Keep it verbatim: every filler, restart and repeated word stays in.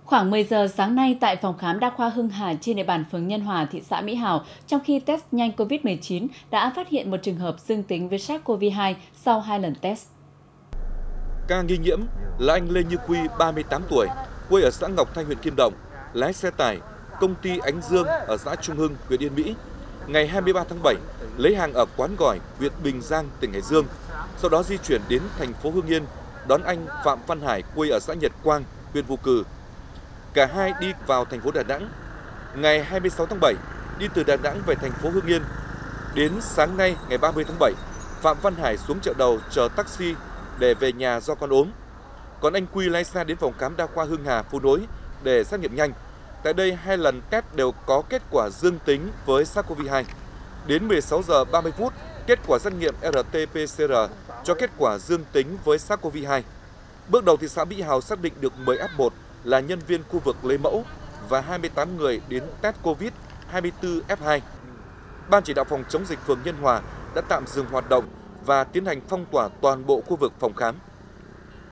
Khoảng mười giờ sáng nay tại phòng khám đa khoa Hưng Hà trên địa bàn phường Nhân Hòa, thị xã Mỹ Hào, trong khi test nhanh Covid mười chín đã phát hiện một trường hợp dương tính với SARS-xê o vê hai sau hai lần test. Ca nghi nhiễm là anh Lê Như Quy, ba mươi tám tuổi, quê ở xã Ngọc Thanh, huyện Kim Động, lái xe tải, công ty Ánh Dương ở xã Trung Hưng, huyện Yên Mỹ. Ngày hai mươi ba tháng bảy, lấy hàng ở quán gỏi, huyện Bình Giang, tỉnh Hải Dương. Sau đó di chuyển đến thành phố Hưng Yên, đón anh Phạm Văn Hải, quê ở xã Nhật Quang, huyện Phù Cử. Cả hai đi vào thành phố Đà Nẵng. Ngày hai mươi sáu tháng bảy, đi từ Đà Nẵng về thành phố Hưng Yên. Đến sáng nay, ngày ba mươi tháng bảy, Phạm Văn Hải xuống chợ đầu chờ taxi để về nhà do con ốm. Còn anh Quy lái xe đến phòng khám đa khoa Hưng Hà, Phú Nối để xét nghiệm nhanh. Tại đây, hai lần test đều có kết quả dương tính với SARS-xê o vê hai. Đến mười sáu giờ ba mươi phút, kết quả xét nghiệm rờ tê pê xê rờ cho kết quả dương tính với SARS-xê o vê hai. Bước đầu thị xã Mỹ Hào xác định được mười ép một là nhân viên khu vực lấy mẫu và hai mươi tám người đến test Covid, hai mươi tư ép hai. Ban chỉ đạo phòng chống dịch phường Nhân Hòa đã tạm dừng hoạt động và tiến hành phong tỏa toàn bộ khu vực phòng khám.